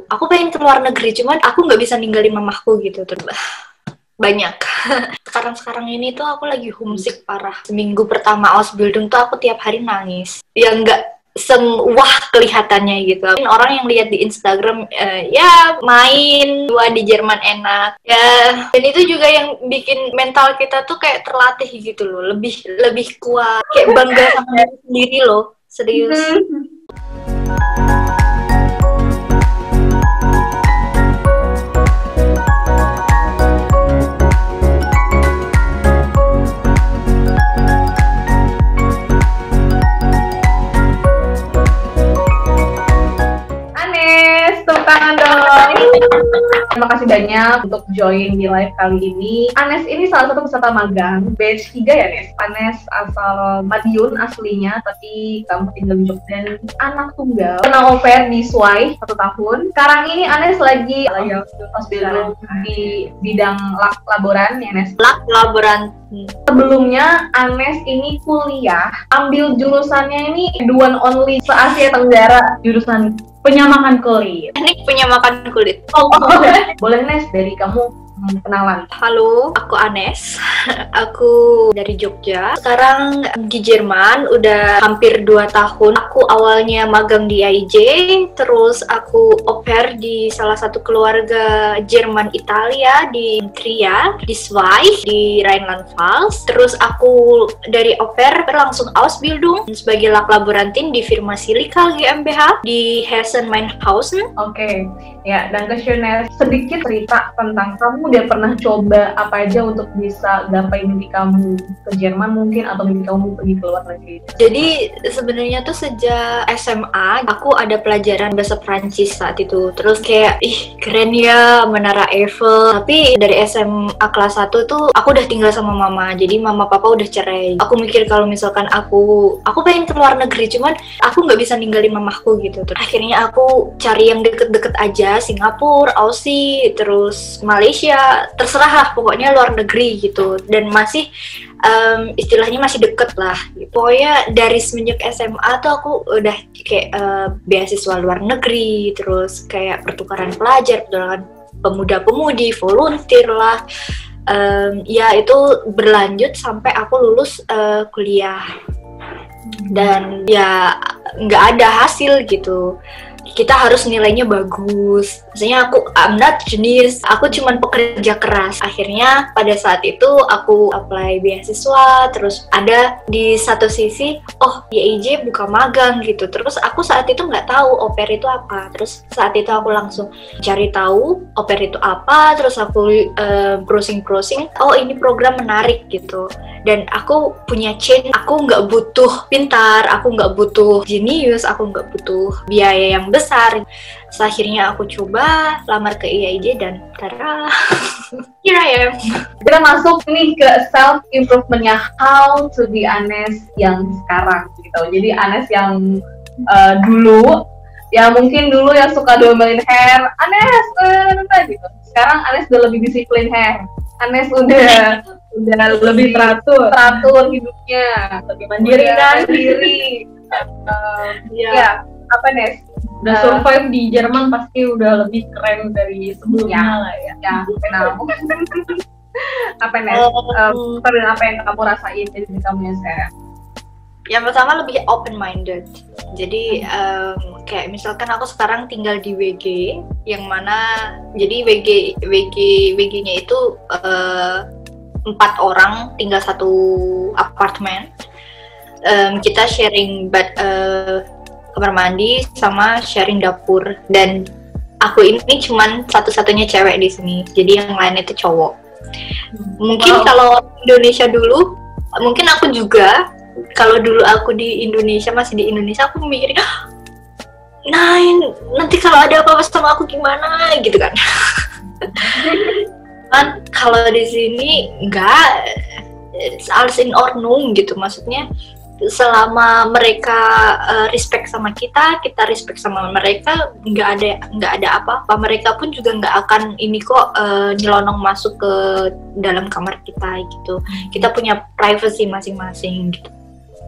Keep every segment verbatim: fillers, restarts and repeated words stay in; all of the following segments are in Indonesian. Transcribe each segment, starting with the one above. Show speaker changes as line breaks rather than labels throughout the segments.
aku pengen ke luar negeri, cuman aku nggak bisa ninggalin mamahku gitu. Terus banyak. Sekarang-sekarang ini tuh aku lagi homesick parah. Seminggu pertama Ausbildung tuh aku tiap hari nangis. Ya nggak semwah kelihatannya gitu. Orang yang lihat di Instagram uh, ya main dua di Jerman enak ya, dan itu juga yang bikin mental kita tuh kayak terlatih gitu loh, lebih lebih kuat, kayak bangga sama diri sendiri loh, serius.
Terima kasih banyak untuk join di live kali ini. Anes ini salah satu peserta magang batch tiga ya, Nes? Anes asal Madiun aslinya, tapi kamu tinggal di Jogja dan anak tunggal. Pernah au pair di Swai satu tahun. Sekarang ini Anes lagi Ausbildung di bidang lab laboran ya, Nes?
Lab laboran.
Sebelumnya Anes ini kuliah, ambil jurusannya ini one only se-Asia Tenggara, jurusan penyamakan kulit.
Teknik penyamakan kulit.
Oh, boleh. Boleh, Nes, dari kamu kenalan.
Halo, aku Anes. Aku dari Jogja. Sekarang di Jerman udah hampir dua tahun. Aku awalnya magang di I J, terus aku au pair di salah satu keluarga Jerman Italia di Trier, di Schweiz, di Rheinland-Pfalz. Terus aku dari au pair langsung Ausbildung sebagai lab laborantin di firma Silica GmbH di Hessen-Main-Hausen.
Oke, okay. Ya, dan questionnaire sedikit cerita tentang kamu udah pernah coba apa aja untuk bisa gapai mimpi kamu ke Jerman mungkin, atau mimpi kamu pergi ke luar negeri.
Jadi sebenarnya tuh sejak S M A aku ada pelajaran bahasa Prancis saat itu. Terus kayak ih keren ya Menara Eiffel. Tapi dari S M A kelas satu tuh aku udah tinggal sama mama. Jadi mama papa udah cerai. Aku mikir kalau misalkan aku aku pengen ke luar negeri, cuman aku nggak bisa ninggalin mamahku gitu. Terus akhirnya aku cari yang deket-deket aja, Singapura, Aussie, terus Malaysia, terserah lah pokoknya luar negeri gitu, dan masih um, istilahnya masih deket lah gitu. Pokoknya dari semenjak S M A tuh aku udah kayak uh, beasiswa luar negeri, terus kayak pertukaran pelajar, pertukaran pemuda-pemudi, volunteer lah, um, ya itu berlanjut sampai aku lulus uh, kuliah, dan ya nggak ada hasil gitu. Kita harus nilainya bagus. Maksudnya aku I'm not genius, aku cuman pekerja keras. Akhirnya pada saat itu aku apply beasiswa, terus ada di satu sisi, oh Y I J buka magang gitu. Terus aku saat itu nggak tahu au pair itu apa. Terus saat itu aku langsung cari tahu au pair itu apa. Terus aku uh, browsing-browsing, oh ini program menarik gitu. Dan aku punya chain, aku nggak butuh pintar, aku nggak butuh jenius, aku nggak butuh biaya yang besar. Terus akhirnya aku coba lamar ke Y I J dan tada, here I am.
Kita masuk nih ke self improvementnya, how to be Anes yang sekarang gitu. Jadi Anes yang uh, dulu, ya mungkin dulu yang suka domelin hair, Anes uh, gitu. Sekarang Anes udah lebih disiplin hair. Anes udah udah lebih teratur, teratur hidupnya, lebih mandiri kan diri. Uh, ya. ya, apa Nes?
Udah uh, survive di Jerman pasti udah lebih keren dari sebelumnya
ya,
lah ya.
Ya, kenal. Apa Nes? Um, apa yang kamu rasain dari kamu yang sekarang?
Yang pertama lebih open minded. Jadi um, kayak misalkan aku sekarang tinggal di W G, yang mana jadi W G W G W G-nya itu uh, empat orang tinggal satu apartemen. Um, kita sharing bed, uh, kamar mandi sama sharing dapur, dan aku ini cuman satu-satunya cewek di sini. Jadi yang lain itu cowok. Mungkin wow. Kalau Indonesia dulu, mungkin aku juga. Kalau dulu aku di Indonesia, masih di Indonesia, aku mikirin, nah nanti kalau ada apa-apa sama aku gimana gitu kan. Kan kalau di sini enggak, alles in Ordnung gitu, maksudnya selama mereka uh, respect sama kita, kita respect sama mereka, nggak ada nggak ada apa-apa. Mereka pun juga nggak akan ini kok uh, nyelonong masuk ke dalam kamar kita gitu. Kita punya privacy masing-masing gitu.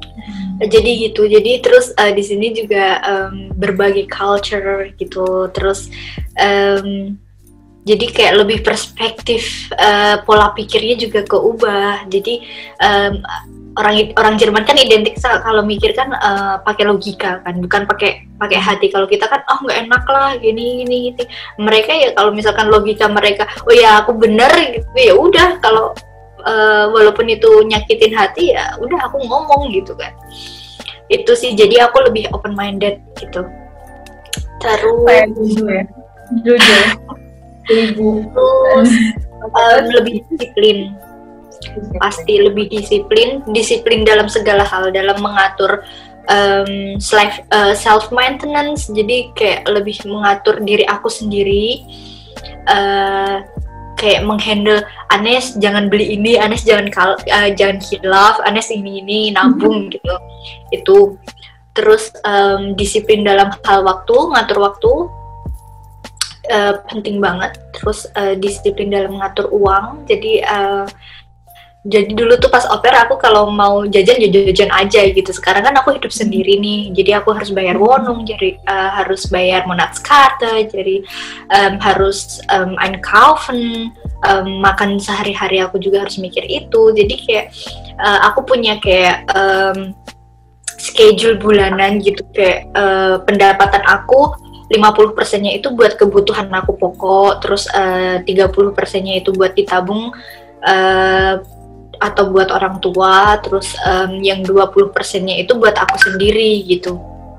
Jadi gitu, jadi terus uh, di sini juga um, berbagai culture gitu, terus um, jadi kayak lebih perspektif, uh, pola pikirnya juga keubah. Jadi um, orang orang Jerman kan identik kalau mikir kan uh, pakai logika kan, bukan pakai pakai hati. Kalau kita kan oh nggak enak lah gini gini gitu. Mereka ya kalau misalkan logika mereka, oh ya aku bener gitu ya udah, kalau uh, walaupun itu nyakitin hati ya udah aku ngomong gitu kan. Itu sih, jadi aku lebih open minded gitu. Terus
Kayak jujur ya, jujur, ibu.
terus um, lebih disiplin. Pasti lebih disiplin, disiplin dalam segala hal, dalam mengatur um, self, uh, self maintenance. Jadi kayak lebih mengatur diri aku sendiri, uh, kayak menghandle Anes jangan beli ini, Anes jangan kal uh, jangan hilaf, Anes ini ini nabung gitu. Itu terus um, disiplin dalam hal waktu, ngatur waktu uh, penting banget. Terus uh, disiplin dalam mengatur uang. Jadi uh, Jadi dulu tuh pas au pair aku kalau mau jajan jajan aja gitu. Sekarang kan aku hidup sendiri nih, jadi aku harus bayar Wohnung, jadi uh, harus bayar Monatskarte, jadi um, harus um, einkaufen, um, makan sehari-hari aku juga harus mikir itu. Jadi kayak uh, aku punya kayak um, schedule bulanan gitu, kayak uh, pendapatan aku lima puluh persennya itu buat kebutuhan aku pokok, terus uh, tiga puluh persennya itu buat ditabung uh, atau buat orang tua, terus um, yang dua puluh persennya itu buat aku sendiri gitu.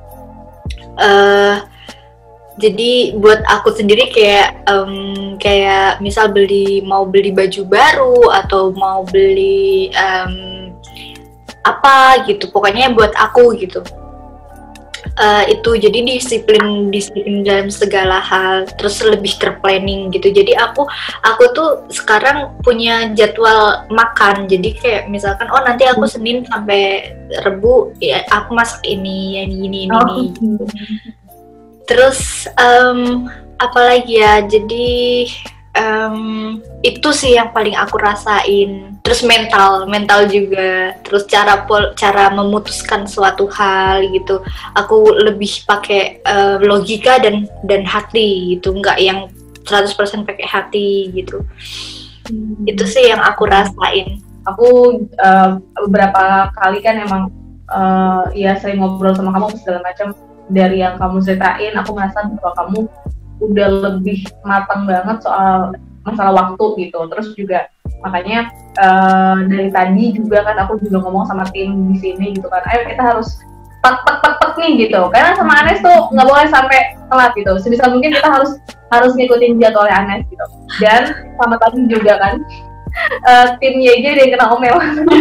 Uh, jadi buat aku sendiri kayak um, kayak misal beli mau beli baju baru atau mau beli um, apa gitu, pokoknya buat aku gitu. Uh, itu jadi disiplin disiplin dalam segala hal, terus lebih terplanning gitu. Jadi aku aku tuh sekarang punya jadwal makan, jadi kayak misalkan oh nanti aku Senin sampai Rebu ya aku masak ini ini ini ini,
Oh.
ini gitu. Terus um, apalagi ya, jadi um, itu sih yang paling aku rasain. Terus mental mental juga, terus cara pol, cara memutuskan suatu hal gitu, aku lebih pakai uh, logika dan dan hati gitu, nggak yang seratus persen pakai hati gitu. Hmm. Itu sih yang aku rasain.
Aku uh, beberapa kali kan emang uh, ya sering ngobrol sama kamu segala macam. Dari yang kamu ceritain aku merasa bahwa kamu udah lebih matang banget soal masalah waktu gitu. Terus juga makanya uh, dari tadi juga kan aku juga ngomong sama tim di sini gitu kan, ayo kita harus tek tek tek tek nih gitu, karena sama Anes tuh nggak boleh sampai telat gitu. Sebisa mungkin kita harus harus ngikutin jadwalnya Anes gitu. Dan sama tadi juga kan uh, tim Y J dia kena omel.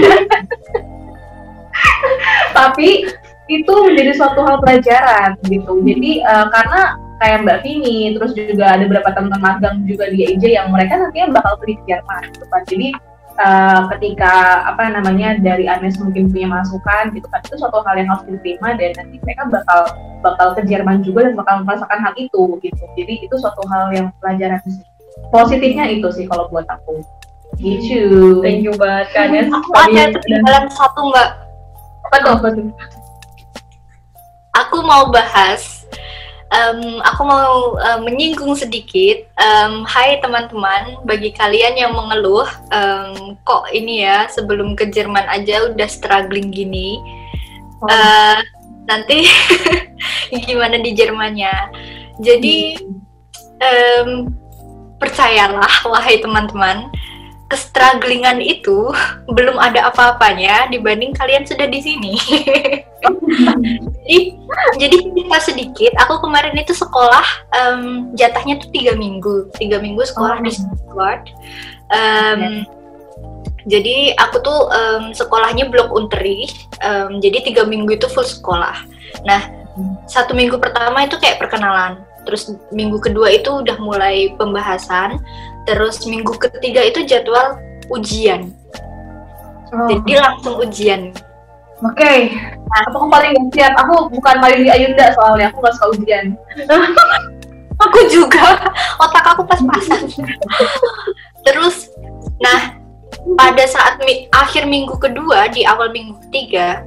Tapi itu menjadi suatu hal pelajaran gitu. Jadi uh, karena kayak Mbak Vini, terus juga ada beberapa teman-teman magang juga di I J yang mereka nantinya bakal pergi ke Jerman gitu kan. Jadi uh, ketika apa namanya dari Anes mungkin punya masukan gitu kan, itu suatu hal yang harus diterima dan nanti mereka bakal bakal ke Jerman juga dan bakal merasakan hal itu gitu. Jadi itu suatu hal yang pelajaran sih. Positifnya itu sih kalau buat aku. Gitu.
Thank you banget Kak Anes.
Aku ada ketinggalan satu Mbak.
Apa tuh? Apa tuh?
Aku mau bahas. Um, aku mau uh, menyinggung sedikit. Um, hai teman-teman, bagi kalian yang mengeluh, um, kok ini ya sebelum ke Jerman aja udah struggling gini, oh. uh, nanti gimana di Jermannya? Jadi um, percayalah, wahai teman-teman, kestrugglingan itu belum ada apa-apanya dibanding kalian sudah di sini. jadi, jadi kita sedikit. Aku kemarin itu sekolah um, jatahnya tuh tiga minggu, tiga minggu sekolah oh. di Stuttgart. Um, yeah. Jadi aku tuh um, sekolahnya blok Unterricht. Um, jadi tiga minggu itu full sekolah. Nah, satu minggu pertama itu kayak perkenalan. Terus minggu kedua itu udah mulai pembahasan. Terus minggu ketiga itu jadwal ujian. Oh. Jadi langsung ujian.
Oke, okay. Nah, aku paling gak siap. Aku bukan main di Ayunda soalnya, aku gak suka ujian.
Aku juga, otak aku pas-pasan. Terus, nah pada saat mi- akhir minggu kedua, di awal minggu ketiga,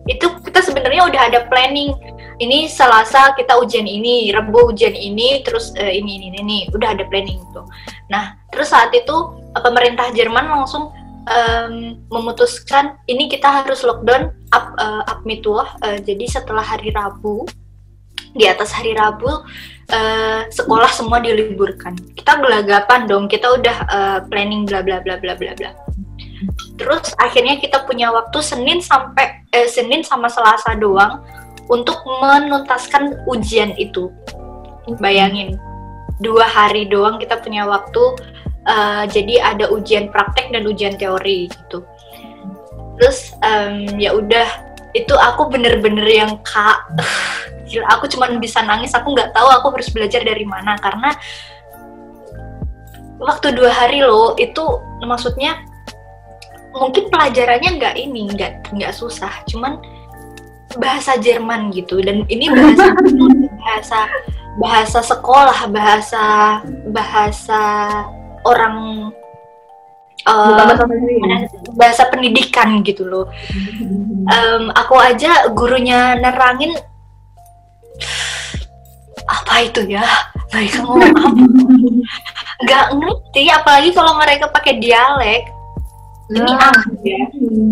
itu kita sebenarnya udah ada planning. Ini Selasa kita ujian ini, Rabu ujian ini, terus uh, ini ini ini udah ada planning tuh. Nah, terus saat itu uh, pemerintah Jerman langsung um, memutuskan ini kita harus lockdown up uh, up Mittwoch. Uh, jadi setelah hari Rabu, di atas hari Rabu uh, sekolah semua diliburkan. Kita gelagapan dong, kita udah uh, planning bla bla bla bla bla bla. Terus akhirnya kita punya waktu Senin sampai eh, Senin sama Selasa doang untuk menuntaskan ujian itu. Bayangin, dua hari doang kita punya waktu. Uh, jadi ada ujian praktek dan ujian teori gitu. Terus um, ya udah, itu aku bener-bener yang kak, gila, aku cuma bisa nangis. Aku nggak tahu aku harus belajar dari mana karena waktu dua hari loh itu, maksudnya mungkin pelajarannya nggak ini, nggak nggak susah, cuman bahasa Jerman gitu, dan ini bahasa bahasa bahasa sekolah, bahasa bahasa orang uh, bahasa, bahasa pendidikan gitu loh. Um, aku aja gurunya nerangin apa itu ya, mereka ngomong apa, nggak ngerti, apalagi kalau mereka pakai dialek. Ini
nah.
aku ya.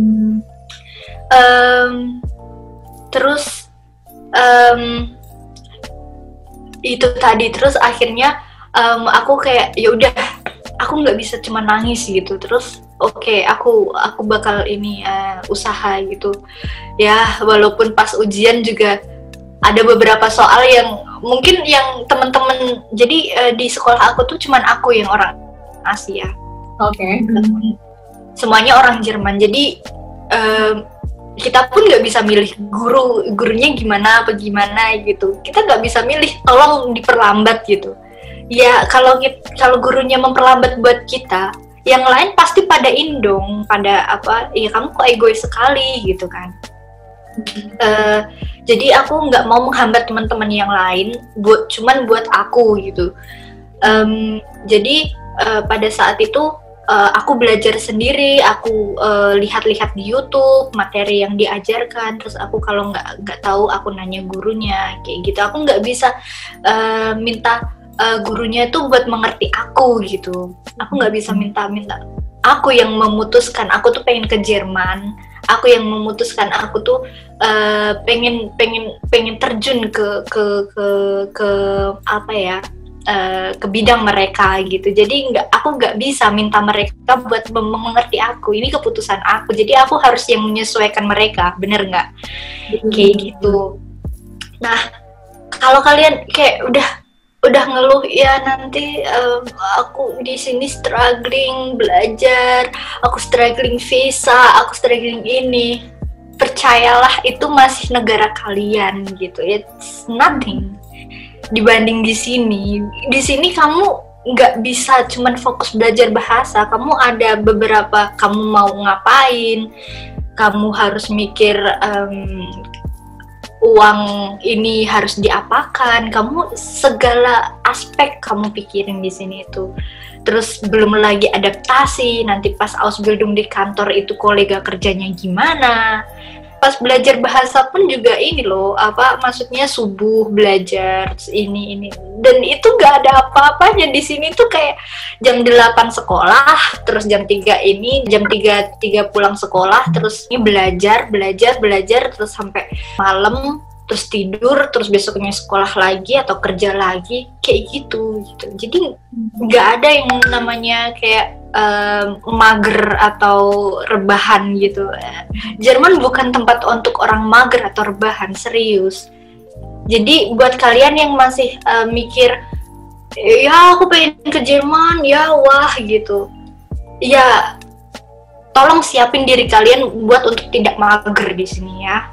Um, terus um, itu tadi, terus akhirnya um, aku kayak ya udah, aku nggak bisa cuma nangis gitu. Terus oke, okay, aku aku bakal ini uh, usaha gitu. Ya walaupun pas ujian juga ada beberapa soal yang mungkin yang teman-teman, jadi uh, di sekolah aku tuh cuman aku yang orang Asia.
Oke. Okay.
Semuanya orang Jerman, jadi um, kita pun nggak bisa milih guru gurunya gimana apa gimana gitu. Kita nggak bisa milih, tolong diperlambat gitu. Ya kalau kalau gurunya memperlambat buat kita, yang lain pasti pada indong, pada apa? Ya kamu kok egois sekali gitu kan. Uh, jadi aku nggak mau menghambat teman-teman yang lain, buat cuman buat aku gitu. Um, jadi uh, pada saat itu Uh, aku belajar sendiri, aku uh, lihat-lihat di YouTube materi yang diajarkan, terus aku kalau nggak nggak tahu aku nanya gurunya kayak gitu. Aku nggak bisa uh, minta uh, gurunya itu buat mengerti aku gitu. Aku nggak bisa minta-minta. Aku yang memutuskan. Aku tuh pengen ke Jerman. Aku yang memutuskan. Aku tuh uh, pengen pengen pengen terjun ke ke ke ke apa ya? Uh, ke bidang mereka gitu. Jadi nggak, aku nggak bisa minta mereka buat mengerti aku. Ini keputusan aku. Jadi aku harus yang menyesuaikan mereka, bener nggak? Mm-hmm. Kayak gitu. Nah, kalau kalian kayak udah udah ngeluh ya nanti um, aku di sini struggling belajar, aku struggling visa, aku struggling ini. Percayalah itu masih negara kalian gitu. It's nothing dibanding di sini. Di sini kamu nggak bisa cuman fokus belajar bahasa. Kamu ada beberapa, kamu mau ngapain, kamu harus mikir um, uang ini harus diapakan. Kamu segala aspek kamu pikirin di sini itu. Terus belum lagi adaptasi. Nanti pas Ausbildung di kantor itu kolega kerjanya gimana. Pas belajar bahasa pun juga ini loh, apa maksudnya subuh belajar ini ini, dan itu nggak ada apa-apanya di sini tuh. Kayak jam delapan sekolah, terus jam tiga ini, jam tiga tiga pulang sekolah, terus ini belajar belajar belajar terus sampai malam, terus tidur, terus besoknya sekolah lagi atau kerja lagi kayak gitu gitu. Jadi nggak ada yang namanya kayak Uh, mager atau rebahan gitu. Jerman bukan tempat untuk orang mager atau rebahan, serius. Jadi buat kalian yang masih uh, mikir, ya aku pengen ke Jerman, ya wah gitu. Ya tolong siapin diri kalian buat untuk tidak mager di sini ya.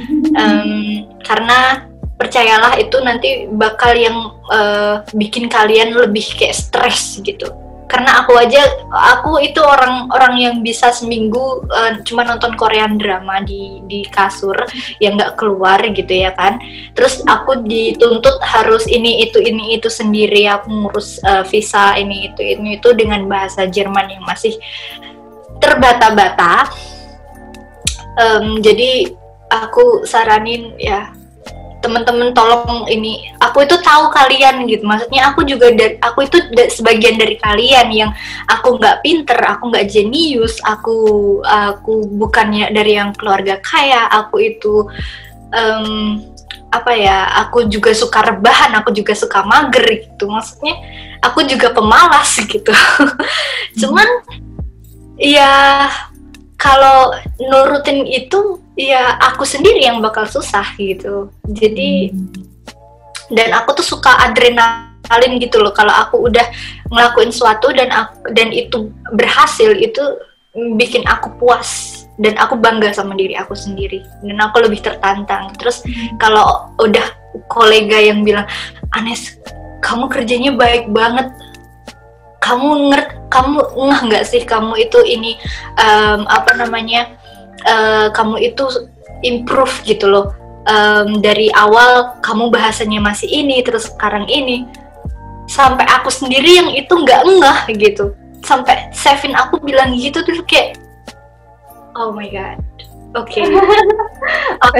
Um, karena percayalah itu nanti bakal yang uh, bikin kalian lebih kayak stres gitu. Karena aku aja, aku itu orang-orang yang bisa seminggu uh, cuma nonton Korean drama di di kasur yang nggak keluar gitu ya kan. Terus aku dituntut harus ini itu ini itu sendiri, aku ngurus uh, visa ini itu ini itu dengan bahasa Jerman yang masih terbata-bata. Um, jadi aku saranin ya teman-teman tolong ini, aku itu tahu kalian gitu, maksudnya aku juga dari aku itu da, sebagian dari kalian yang aku nggak pinter, aku nggak jenius, aku aku bukannya dari yang keluarga kaya, aku itu um, apa ya, aku juga suka rebahan, aku juga suka mager gitu, maksudnya aku juga pemalas gitu. Cuman ya kalau nurutin itu ya aku sendiri yang bakal susah gitu. Jadi dan aku tuh suka adrenalin gitu loh, kalau aku udah ngelakuin sesuatu dan aku, dan itu berhasil, itu bikin aku puas dan aku bangga sama diri aku sendiri dan aku lebih tertantang. Terus kalau udah kolega yang bilang, Anes kamu kerjanya baik banget, kamu ngerti, kamu ngeh nggak sih kamu itu ini um, apa namanya uh, kamu itu improve gitu loh, um, dari awal kamu bahasanya masih ini terus sekarang ini, sampai aku sendiri yang itu nggak ngeh gitu, sampai Sevin aku bilang gitu tuh kayak oh my god, oke okay. Aku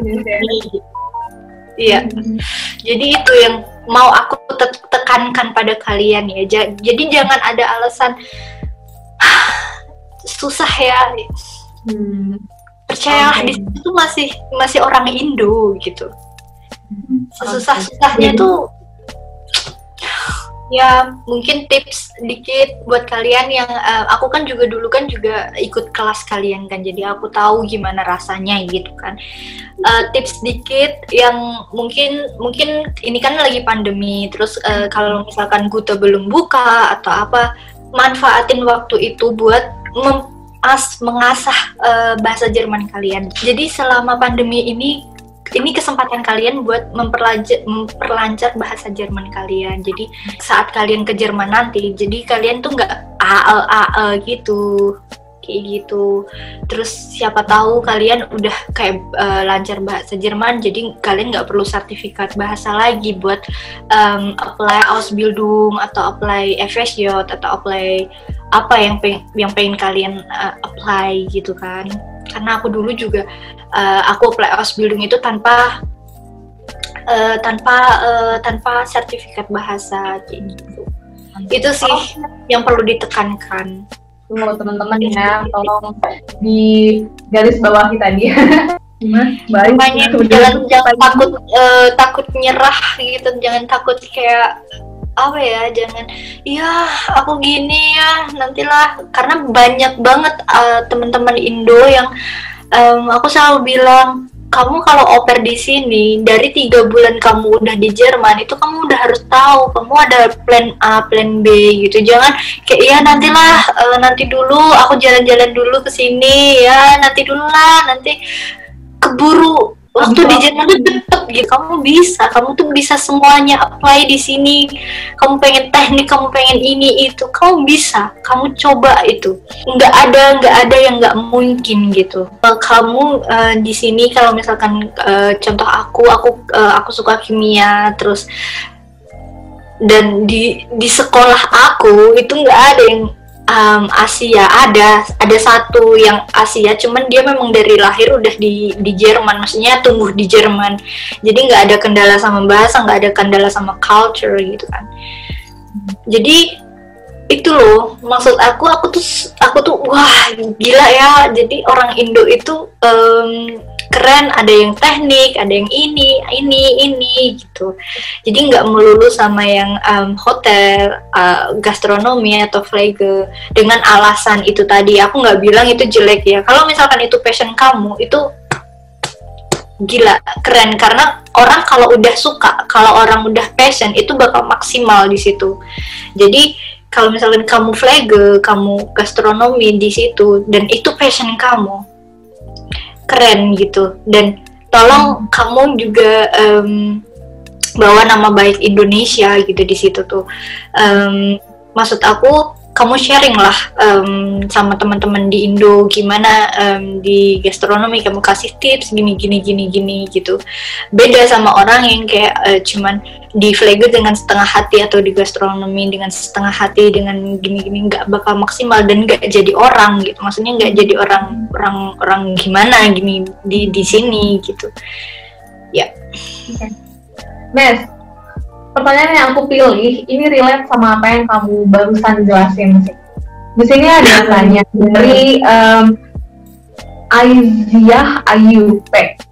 iya, hmm. Jadi itu yang mau aku te- tekankan pada kalian ya. J- jadi jangan ada alasan susah ya. Hmm. Percayalah okay. Di situ masih masih orang Indo gitu. Sesusah-susahnya okay. Tuh ya mungkin tips dikit buat kalian yang uh, aku kan juga dulu kan juga ikut kelas kalian kan, jadi aku tahu gimana rasanya gitu kan. Uh, tips dikit yang mungkin mungkin ini kan lagi pandemi, terus uh, kalau misalkan Gute belum buka atau apa, manfaatin waktu itu buat mem- as mengasah uh, bahasa Jerman kalian. Jadi selama pandemi ini ini kesempatan kalian buat memperlancar, memperlancar bahasa Jerman kalian. Jadi saat kalian ke Jerman nanti, jadi kalian tuh nggak ael ael gitu, kayak gitu. Terus siapa tahu kalian udah kayak uh, lancar bahasa Jerman, jadi kalian nggak perlu sertifikat bahasa lagi buat um, apply Ausbildung atau apply F S J atau apply apa yang pengen yang pengen kalian uh, apply gitu kan. Karena aku dulu juga uh, aku apply Ausbildung itu tanpa uh, tanpa uh, tanpa sertifikat bahasa kayak gitu. Itu sih oh. Yang perlu ditekankan.
Tunggu teman-teman ya, tolong di garis bawahi tadi.
Banyak jangan jangan takut uh, takut nyerah gitu, jangan takut kayak apa ya, jangan iya aku gini ya nantilah, karena banyak banget uh, teman-teman Indo yang um, aku selalu bilang, kamu kalau oper di sini dari tiga bulan kamu udah di Jerman, itu kamu udah harus tahu kamu ada plan A, plan B gitu. Jangan kayak iya nantilah uh, nanti dulu aku jalan-jalan dulu ke sini ya, nanti dulu lah, nanti keburu waktu di Jerman tuh cepet gitu. Kamu bisa, kamu tuh bisa semuanya apply di sini. Kamu pengen teknik, kamu pengen ini itu, kamu bisa. Kamu coba itu. Nggak ada, nggak ada yang nggak mungkin gitu. Kamu uh, di sini kalau misalkan uh, contoh aku, aku uh, aku suka kimia, terus dan di di sekolah aku itu nggak ada yang Um, Asia, ada ada satu yang Asia, cuman dia memang dari lahir udah di di Jerman, maksudnya tumbuh di Jerman, jadi nggak ada kendala sama bahasa, nggak ada kendala sama culture gitu kan. Jadi itu loh maksud aku, aku tuh aku tuh wah gila ya, jadi orang Indo itu um, keren, ada yang teknik, ada yang ini, ini, ini gitu. Jadi nggak melulu sama yang um, hotel, uh, gastronomi atau flage dengan alasan itu tadi. Aku nggak bilang itu jelek ya. Kalau misalkan itu passion kamu, itu gila, keren. Karena orang kalau udah suka, kalau orang udah passion, itu bakal maksimal di situ. Jadi kalau misalkan kamu flage, kamu gastronomi di situ, dan itu passion kamu, keren gitu. Dan tolong kamu juga um, bawa nama baik Indonesia gitu di situ tuh. Um, maksud aku kamu sharing lah um, sama teman-teman di Indo gimana um, di gastronomi, kamu kasih tips gini gini gini gini gitu. Beda sama orang yang kayak uh, cuman di Vlogger dengan setengah hati atau di gastronomi dengan setengah hati dengan gini-gini, nggak bakal maksimal dan nggak jadi orang gitu. Maksudnya nggak jadi orang orang orang gimana gini di di sini gitu. Ya.
Okay. Mes, pertanyaan yang aku pilih ini relate sama apa yang kamu barusan jelasin sih. Di sini ada yang tanya dari um, Aiziah Ayub.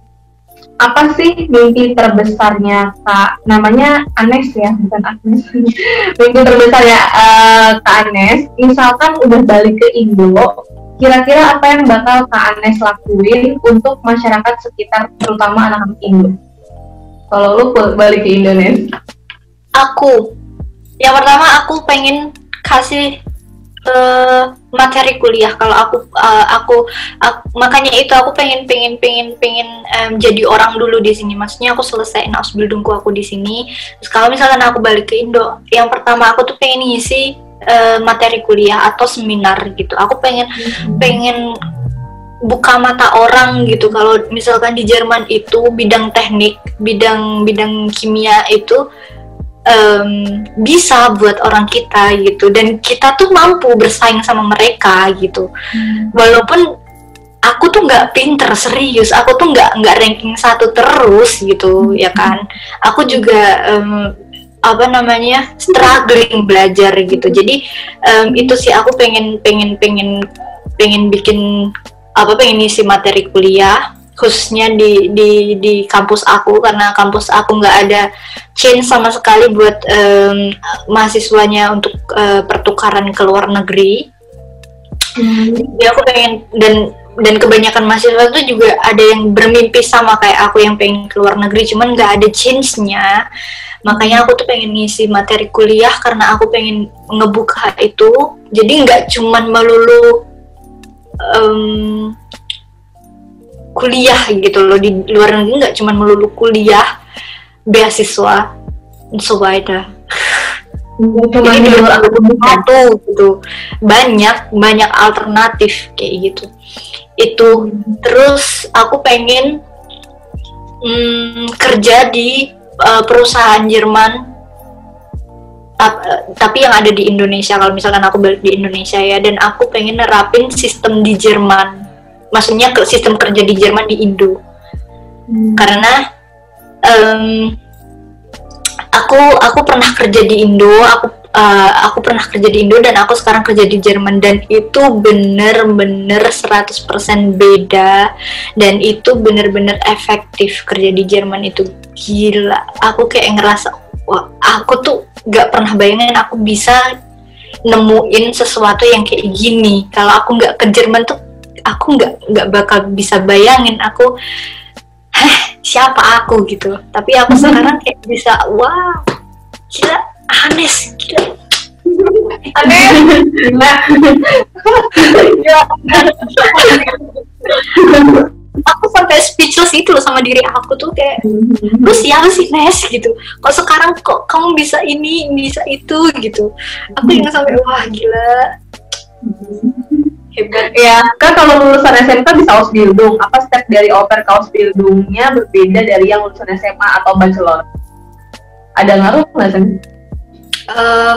Apa sih mimpi terbesarnya Kak? Namanya Anes ya, bukan Agnes. Mimpi terbesarnya uh, Kak Anes, misalkan udah balik ke Indo, kira-kira apa yang bakal Kak Anes lakuin untuk masyarakat sekitar, terutama anak-anak Indo? Kalau lu balik ke Indonesia?
Aku, yang pertama aku pengen kasih uh, materi kuliah. Kalau aku, uh, aku, aku, makanya itu aku pengen, pengen, pengen, pengen um, jadi orang dulu di sini. Maksudnya aku selesaiin Ausbildungku aku di sini. Terus kalau misalkan aku balik ke Indo, yang pertama aku tuh pengen ngisi uh, materi kuliah atau seminar gitu. Aku pengen, hmm. pengen buka mata orang gitu. Kalau misalkan di Jerman itu bidang teknik, bidang bidang kimia itu um, bisa buat orang kita gitu, dan kita tuh mampu bersaing sama mereka gitu. Hmm. Walaupun aku tuh nggak pinter serius, aku tuh nggak nggak ranking satu terus gitu, hmm. ya kan. Aku juga um, apa namanya struggling belajar gitu. Jadi um, itu sih aku pengen pengen pengen pengen bikin apa pengen ngisi materi kuliah khususnya di di di kampus aku, karena kampus aku nggak ada change sama sekali buat um, mahasiswanya untuk uh, pertukaran ke luar negeri. Hmm. Jadi aku pengen, dan dan kebanyakan mahasiswa itu juga ada yang bermimpi sama kayak aku yang pengen ke luar negeri, cuman nggak ada change-nya. Makanya aku tuh pengen ngisi materi kuliah karena aku pengen ngebuka itu. Jadi nggak cuman melulu Um, kuliah gitu loh, di luar negeri nggak cuma melulu kuliah, beasiswa, and so weiter. Jadi di luar satu gitu, banyak banyak alternatif kayak gitu. Itu terus aku pengen um, kerja di uh, perusahaan Jerman. Tapi yang ada di Indonesia, kalau misalkan aku balik di Indonesia ya, dan aku pengen nerapin sistem di Jerman, maksudnya ke sistem kerja di Jerman di Indo. hmm. Karena um, aku aku pernah kerja di Indo, aku uh, aku pernah kerja di Indo dan aku sekarang kerja di Jerman, dan itu bener-bener seratus persen beda, dan itu bener-bener efektif. Kerja di Jerman itu gila, aku kayak ngerasa wah, aku tuh gak pernah bayangin aku bisa nemuin sesuatu yang kayak gini. Kalau aku gak ke Jerman tuh aku gak, gak bakal bisa bayangin aku heh siapa aku gitu. Tapi aku sekarang kayak bisa, wah gila, Anes gila, Anes gila. Aku sampai speechless itu loh sama diri aku tuh, kayak lu siapa sih Nes gitu, kok sekarang kok kamu bisa ini bisa itu gitu. Aku yang sampai wah gila, hebat
ya kan. Kalau lulusan S M K bisa Ausbildung, apa step dari Oper ke Ausbildungnya berbeda dari yang lulusan S M A atau Bachelor? Ada ngaruh nggak sih?
Uh,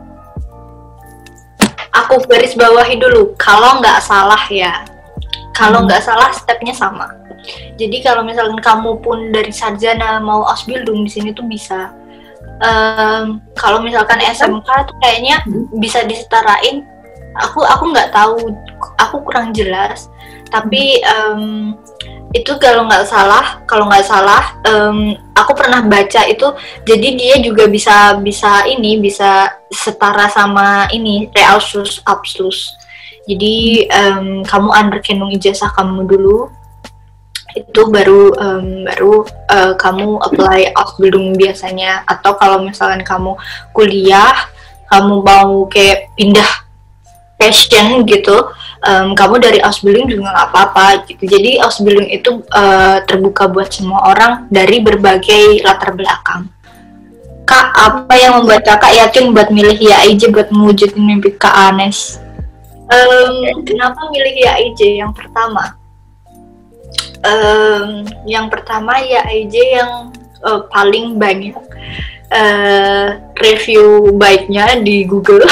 aku garis bawahi dulu, kalau nggak salah ya, kalau nggak salah stepnya sama. Jadi kalau misalkan kamu pun dari sarjana mau Ausbildung di sini tuh bisa. Um, kalau misalkan S M K tuh kayaknya bisa disetarain. Aku aku nggak tahu, aku kurang jelas. Tapi um, itu kalau nggak salah, kalau nggak salah, um, aku pernah baca itu. Jadi dia juga bisa bisa ini bisa setara sama ini Realschluss, Abschluss. Jadi um, kamu anerkennung ijazah kamu dulu, itu baru um, baru uh, kamu apply Ausbildung biasanya. Atau kalau misalkan kamu kuliah, kamu mau kayak pindah passion gitu, um, kamu dari Ausbildung juga nggak apa-apa gitu. Jadi Ausbildung itu uh, terbuka buat semua orang dari berbagai latar belakang. Kak, apa yang membuat kakak yakin buat milih Y A I J buat mewujudin mimpi Kak Anes? Um, kenapa milih Y A I J? Yang pertama, um, yang pertama Y A I J yang uh, paling banyak uh, review baiknya di Google.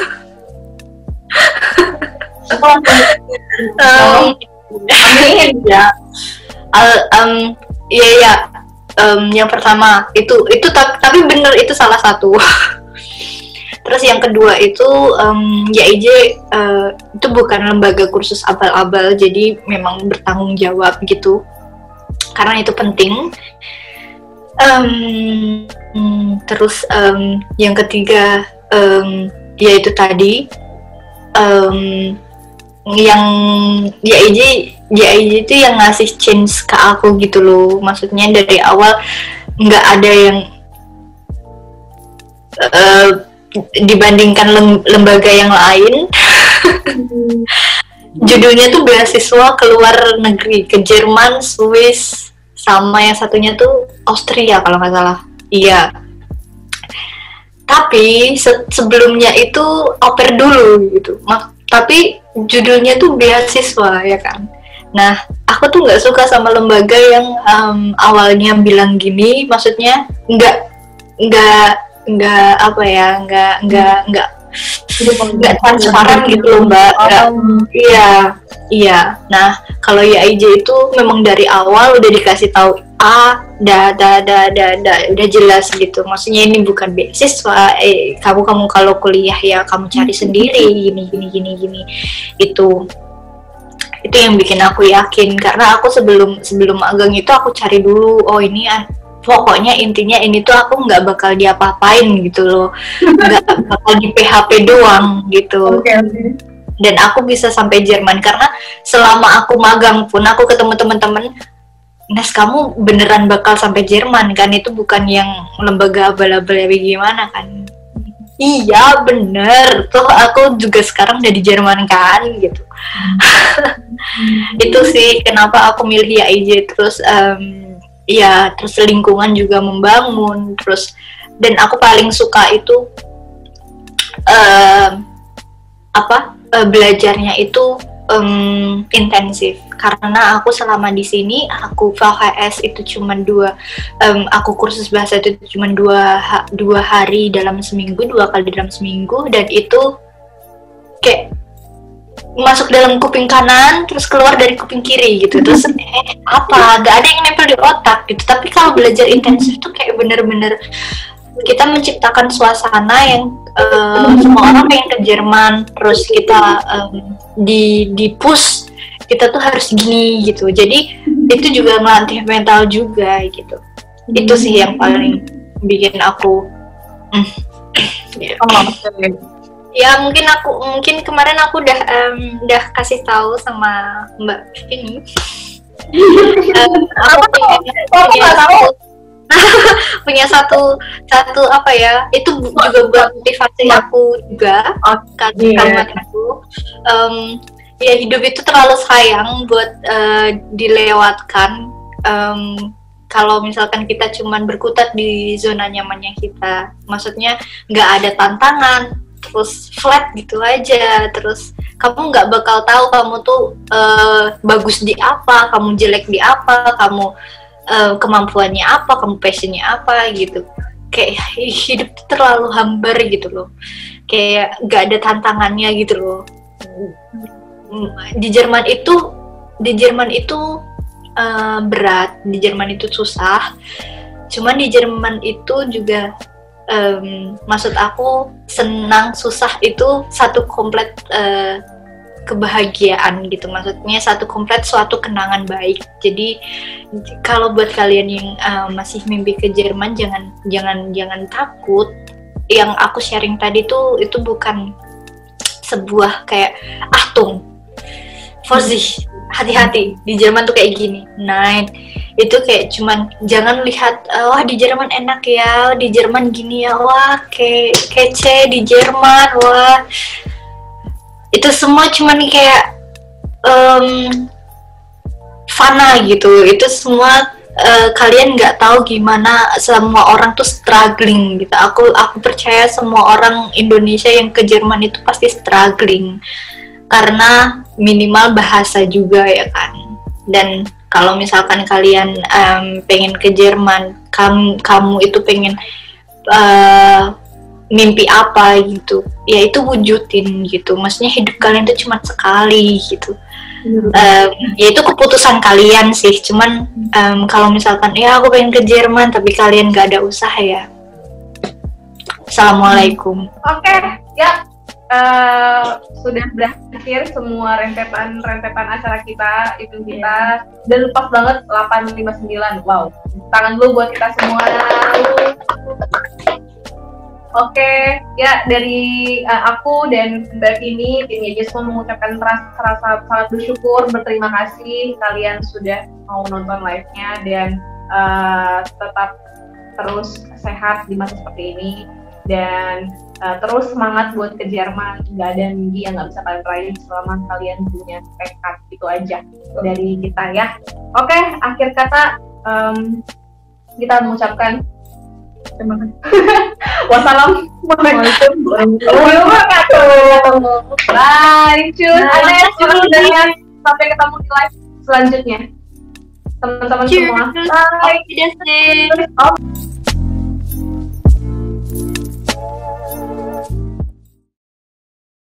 um, ya, uh, um, ya ya. Um, yang pertama itu itu ta- tapi bener itu salah satu. Terus yang kedua itu um, Y A I J uh, itu bukan lembaga kursus abal-abal, jadi memang bertanggung jawab gitu. Karena itu penting. Um, terus um, yang ketiga um, yaitu tadi um, yang Y A I J Y A I J itu yang ngasih change ke aku gitu loh. Maksudnya dari awal nggak ada yang uh, dibandingkan lem- lembaga yang lain. Judulnya tuh beasiswa ke luar negeri, ke Jerman, Swiss, sama yang satunya tuh Austria kalau nggak salah. Iya. Tapi se- sebelumnya itu au pair dulu gitu. Mak- tapi judulnya tuh beasiswa ya kan. Nah, aku tuh nggak suka sama lembaga yang um, awalnya bilang gini, maksudnya nggak nggak nggak apa ya, nggak nggak nggak nggak transparan gitu loh mbak. Nggak, iya iya. Nah, kalau Y A I J itu memang dari awal udah dikasih tahu A, da da da da da udah jelas gitu. Maksudnya ini bukan beasiswa, eh kamu kamu kalau kuliah ya kamu cari sendiri gini gini gini gini itu. Itu yang bikin aku yakin, karena aku sebelum sebelum magang itu aku cari dulu, oh ini pokoknya intinya ini tuh aku nggak bakal diapa-apain gitu loh, nggak bakal di P H P doang gitu.
Oke, oke.
Dan aku bisa sampai Jerman karena selama aku magang pun aku ketemu teman-teman, Nes kamu beneran bakal sampai Jerman kan, itu bukan yang lembaga abal-abal ya gimana kan. Iya bener, tuh aku juga sekarang udah di Jerman kan gitu. Itu sih kenapa aku milih Y A I J. Terus um, ya terus lingkungan juga membangun. Terus dan aku paling suka itu um, apa uh, belajarnya itu um, intensif. Karena aku selama di sini aku V H S itu cuma dua, um, aku kursus bahasa itu cuma dua ha, dua hari dalam seminggu, dua kali dalam seminggu, dan itu kayak masuk dalam kuping kanan terus keluar dari kuping kiri gitu. Terus eh, apa gak ada yang nempel di otak gitu. Tapi kalau belajar intensif tuh kayak bener-bener kita menciptakan suasana yang uh, semua orang pengen ke Jerman, terus kita um, di di push kita tuh harus gini gitu. Jadi itu juga ngelatih mental juga gitu. Itu sih yang paling bikin aku mm, yeah.
Oh, okay.
Ya mungkin aku mungkin kemarin aku udah um, udah kasih tahu sama Mbak ini. um, aku punya, punya satu punya satu satu apa ya, itu juga buat motivasi aku juga.
Okay.
Karena aku um, ya hidup itu terlalu sayang buat uh, dilewatkan. Um, kalau misalkan kita cuman berkutat di zona nyamannya kita, maksudnya nggak ada tantangan, terus flat gitu aja, terus kamu nggak bakal tahu kamu tuh uh, bagus di apa, kamu jelek di apa, kamu uh, kemampuannya apa, kamu passionnya apa gitu. Kayak hidup tuh terlalu hambar gitu loh, kayak nggak ada tantangannya gitu loh. Di Jerman itu di Jerman itu uh, berat, di Jerman itu susah. Cuman di Jerman itu juga um, maksud aku senang susah itu satu komplit uh, kebahagiaan gitu. Maksudnya satu komplit suatu kenangan baik. Jadi kalau buat kalian yang uh, masih mimpi ke Jerman, jangan jangan jangan takut. Yang aku sharing tadi tuh itu bukan sebuah kayak Achtung Vorsicht, hati-hati di Jerman tuh kayak gini. Nah, itu kayak cuman jangan lihat wah di Jerman enak ya, di Jerman gini ya, wah kayak kece di Jerman, wah itu semua cuman kayak um, fana gitu. Itu semua uh, kalian nggak tahu gimana semua orang tuh struggling gitu. Aku aku percaya semua orang Indonesia yang ke Jerman itu pasti struggling karena minimal bahasa juga ya kan. Dan kalau misalkan kalian um, pengen ke Jerman, kamu kamu itu pengen uh, mimpi apa gitu, ya itu wujudin gitu. Maksudnya hidup kalian itu cuma sekali gitu. Um, ya itu keputusan kalian sih. Cuman um, kalau misalkan ya aku pengen ke Jerman tapi kalian gak ada usaha ya. Assalamualaikum.
Oke, okay, ya uh, sudah berakhir semua rentetan-rentetan acara kita, event kita, dan pas banget delapan lima puluh sembilan. Wow, tangan dulu buat kita semua. Oke, okay, ya dari uh, aku dan Mbak Vini, tim Yejismo mengucapkan rasa sangat bersyukur, berterima kasih kalian sudah mau nonton live-nya dan uh, tetap terus sehat di masa seperti ini dan uh, terus semangat buat ke Jerman. Nggak ada mimpi yang nggak bisa kalian raih selama kalian punya tekad. Itu aja dari kita ya. Oke, okay, akhir kata um, kita mengucapkan terima kasih. Wassalamualaikum warahmatullahi wabarakatuh. Bye, cus. Ada sampai ketemu di live selanjutnya. Teman-teman semua.
Bye. Bye.